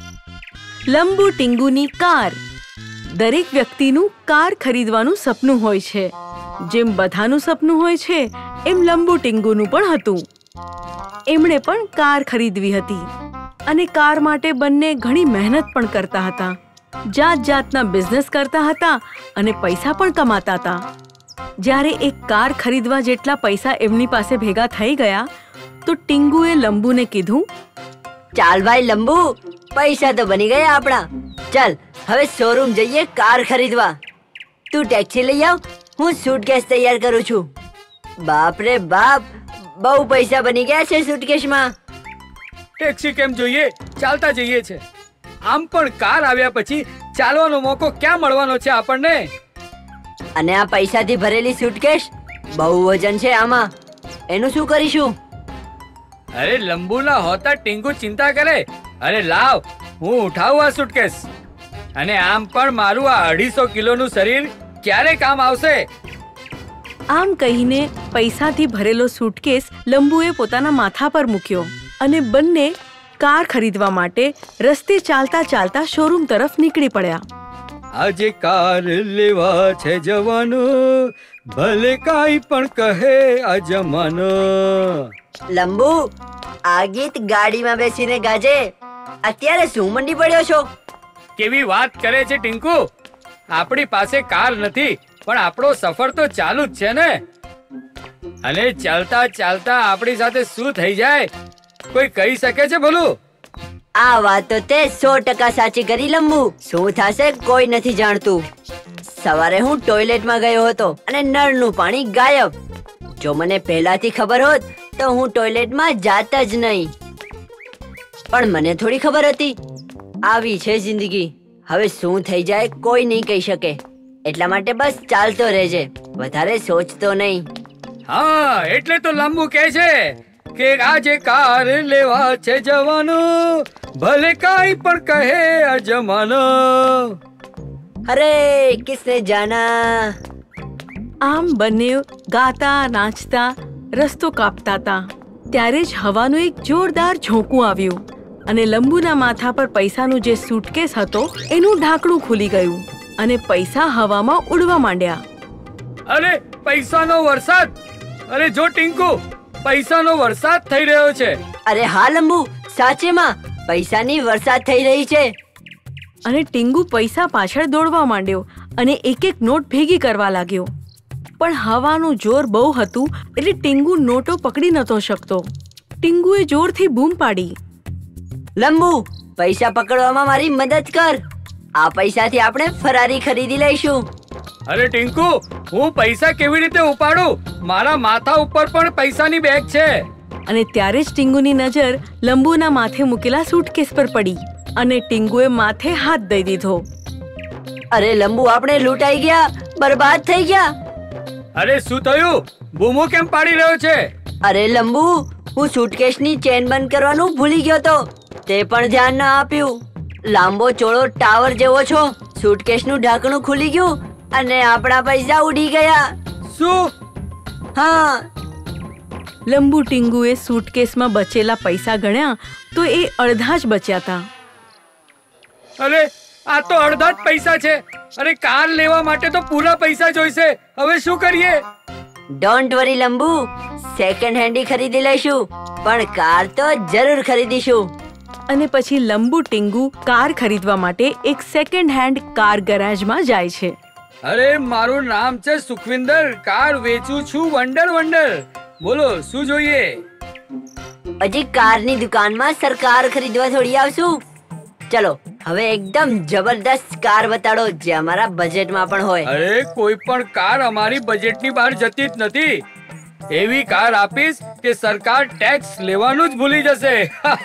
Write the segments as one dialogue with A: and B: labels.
A: લંબુ ટીંગુની car. દરેક વ્યક્તિનું car ખરીદવાનું સપનું હોય છે. જેમ બધાનું સપનું હોય છે એમ લંબુ ટીંગુનું પણ હતું. એમણે પણ કાર ખરીદવી હતી અને કાર માટે બંને ઘણી મહેનત પણ કરતા હતા. જાત જાતના બિઝનેસ કરતા હતા અને પૈસા પણ કમાતા હતા. જ્યારે એક કાર ખરીદવા જેટલા પૈસા એમની પાસે ભેગા થઈ ગયા તો ટીંગુએ લંબુને કીધું,
B: ચાલ ભાઈ લંબુ, પૈસા તો બની ગયા આપણા. ચાલ હવે શોરૂમ જઈએ કાર ખરીદવા. તું ટેક્સી લઈ આવ, હું સૂટકેસ તૈયાર કરું છું. બાપ રે બાપ, બહુ પૈસા બની ગયા છે સૂટકેસમાં.
C: ટેક્સી કેમ જોઈએ, ચાલતા જઈએ છે. આમ પણ કાર આવ્યા પછી ચાલવાનો મોકો ક્યાં મળવાનો છે આપણને?
B: અને આ પૈસાથી ભરેલી સૂટકેસ, બહુ વજન છે આમાં. એનું શું કરીશું?
C: અરે લંબુ ના હોતા ટીંગુ ચિંતા કરે. અરે લાવ, હું ઉઠાવું આ સૂટકેસ. અને આમ પણ મારું આ 250 કિલોનું શરીર ક્યારે કામ આવશે?
A: આમ કહીને પૈસાથી ભરેલો સૂટકેસ લંબુએ પોતાના માથા પર મૂક્યો અને બંને કાર ખરીદવા માટે રસ્તે ચાલતા ચાલતા શોરૂમ તરફ નીકળી પડ્યા.
C: આજે કાર લેવા છે જવાનો, ભલે કાઈ પણ કહે આ જમાનો.
B: લંબુ, આ ગીત ગાડીમાં બેસીને ગાજે. અત્યારે શું મંડી પડ્યો છો?
C: કેવી વાત કરે છે ટિંકુ? આપણી પાસે કાર નથી પણ આપણો સફર તો ચાલુ જ છે ને. અને ચાલતા ચાલતા આપણી સાથે શું થઈ જાય કોઈ કહી શકે છે ભલું?
B: આ વાત તો તે 100% સાચી કરી લંબુ. શું થશે કોઈ નથી જાણતું. સવારે હું ટોયલેટમાં ગયો હતો અને નળનું પાણી ગાયબ. જો મને પહેલાથી ખબર હોત તો હું ટોયલેટમાં જાત જ નહીં. પણ મને થોડી ખબર હતી. આવી છે જિંદગી. હવે શું થઈ જાય કોઈ નહીં કહી શકે. એટલા માટે બસ ચાલતો રહેજે, વધારે સોચતો નહીં.
C: હા, એટલે તો લંબુ કહે છે કે આજે કાર લેવા છે જવાનું, ભલે કાઈ પણ કહે આ જમાનો.
B: અરે કિસને જાના.
A: આમ બંને ગાતા નાચતા રસ્તો કાપતા હતા. ત્યારે જ હવાનું એક જોરદાર ઝોકું આવ્યું અને લંબુના માથા પર પૈસાનું જે સૂટકેસ હતો એનું ઢાંકણું ખુલી ગયું અને પૈસા હવામાં ઉડવા માંડ્યા.
C: અરે પૈસાનો વરસાદ! અરે જો ટિંકુ, પૈસાનો વરસાદ થઈ રહ્યો છે.
B: અરે હા લંબુ, સાચેમાં પૈસાની વરસાદ થઈ રહી છે.
A: અને ટીંગુ પૈસા પાછળ દોડવા માંડ્યો અને એક એક નોટ ભેગી કરવા લાગ્યો. પણ હવાનું જોર બહુ હતું એટલે ટીંગુ નોટો પકડી નતો શકતો. ટીંગુએ જોરથી બૂમ પાડી,
B: લંબુ, પૈસા પકડવામાં મારી મદદ કર. આ પૈસાથી આપણે ફરારી ખરીદી લઈશું.
C: અરે ટિંકુ, હું પૈસા કેવી રીતે ઉપાડું? મારા માથા ઉપર પણ પૈસાની બેગ છે.
A: અને ત્યારે જ ટીંગુની નજર લંબુના માથે મૂકેલા સૂટકેસ પર પડી અને ટીંગુએ માથે હાથ દઈ દીધો.
B: અરે લંબુ, આપણે લૂંટાઈ ગયા, બરબાદ થઈ ગયા.
C: અરે શું થયું? બૂમો કેમ પાડી રહ્યો છે?
B: અરે લંબુ, હું સૂટકેસની ચેન બંધ કરવાનું ભૂલી ગયો તો તે પણ ધ્યાન ન આપ્યું. લાંબો ચોળો ટાવર જેવો છો. સૂટકેસનું ઢાંકણું ખુલી ગયું અને આપણા પૈસા ઉડી ગયા.
C: શું?
B: હા.
A: લંબુ ટીંગુએ સૂટકેસમાં બચેલા પૈસા ગણ્યા તો એ અડધા જ બચ્યા હતા.
C: અરે આ તો અડધા જ પૈસા છે. અરે કાર લેવા માટે તો પૂરા પૈસા જોઈશે. હવે શું કરીએ?
B: ડોન્ટ વરી લંબુ, સેકન્ડ હેન્ડ ખરીદી લઈશું, પણ કાર તો જરૂર ખરીદીશું.
A: અને પછી લંબુ ટીંગુ કાર ખરીદવા માટે એક સેકન્ડ હેન્ડ કાર ગેરેજમાં જાય છે.
C: અરે મારું નામ છે સુખવિંદર, કાર વેચું છું વંડર વંડર. બોલો શું જોઈએ?
B: હજી કારની દુકાનમાં સરકાર ખરીદવા થોડી આવશું. ચલો હવે એકદમ જબરદસ્ત કાર બતાડો જે અમારા બજેટમાં પણ હોય.
C: અરે કોઈ પણ કાર અમારી બજેટની બહાર જતી જ નથી. એવી કાર આપીશ કે સરકાર ટેક્સ લેવાનું જ ભૂલી જશે.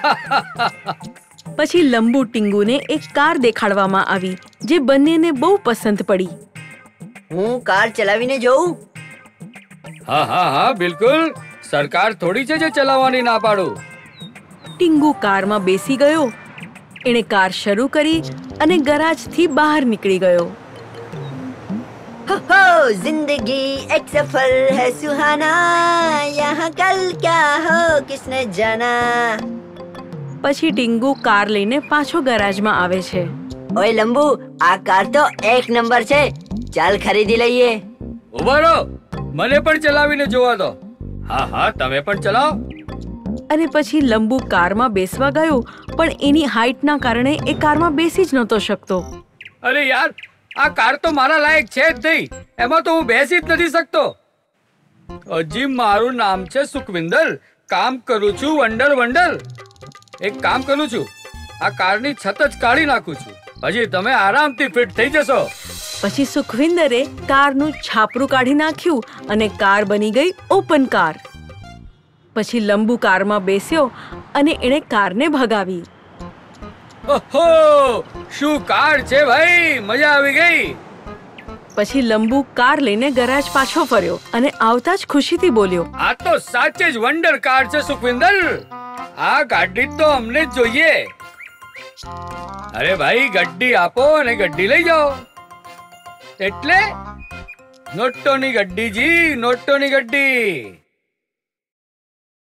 A: પછી લંબુ ટીંગુને એક કાર દેખાડવામાં આવી જે બંનેને બહુ પસંદ પડી.
B: હું કાર ચલાવીને જોઉં?
C: હા હા હા બિલકુલ. સરકાર થોડી છે જે ચલાવવાની ના પાડું.
A: ટીંગુ કારમાં બેસી ગયો. એણે કાર શરૂ કરી અને ગરાજથી બહાર નીકળી ગયો.
B: हो जिंदगी एक सफर है सुहाना, यहाँ कल क्या हो किसने जाना.
A: પછી ટીંગુ કાર લઈને પાછો ગરાજમાં આવે છે.
B: ઓય લંબુ, આ કાર તો એક નંબર છે, ચાલ ખરીદી લઈએ.
C: ઉભા રહો, મને પણ ચલાવીને જોવા દો. હા હા, તમે પણ ચલાવો.
A: અને પછી લંબુ કારમાં બેસવા ગયો, પણ એની હાઈટના કારણે એ કારમાં બેસી જ નહોતો શકતો.
C: અરે યાર, આ કાર તો મારા લાયક છે જ નહીં. એમાં તો હું બેસી જ નથી શકતો. હજી મારું નામ છે સુખવિંદર. કામ કરું છું વંડર વંડર. એક કામ કરું છું, આ કારની છત જ કાઢી નાખું છું. પછી તમે આરામથી ફિટ થઈ જશો.
A: પછી સુખવિંદરે કારનું છાપરું કાઢી નાખ્યું અને કાર બની ગઈ ઓપન કાર. પછી લંબુ કારમાં બેસ્યો અને એણે કારને ભગાવી.
C: ઓહો, શું કાર છે ભાઈ, મજા આવી ગઈ.
A: પછી લંબુ કાર લઈને ગરાજ પાછો ફર્યો અને આવતા જ ખુશીથી બોલ્યો,
C: આ તો સાચે જ વંડર કાર છે સુખવિંદર. આ ગાડી તો અમને જ જોઈએ. અરે ભાઈ, ગડ્ડી આપો અને ગડ્ડી લઈ જાઓ. એટલે નોટોની ગડ્ડી જી, નોટોની ગડ્ડી.